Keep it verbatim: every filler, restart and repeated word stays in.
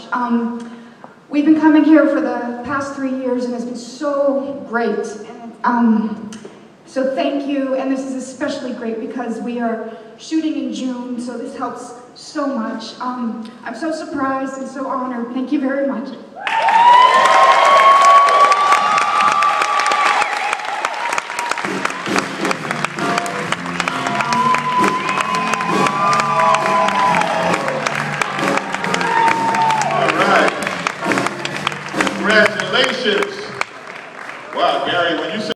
Um, we've been coming here for the past three years and it's been so great. And, um, so thank you, and this is especially great because we are shooting in June, so this helps so much. Um, I'm so surprised and so honored. Thank you very much.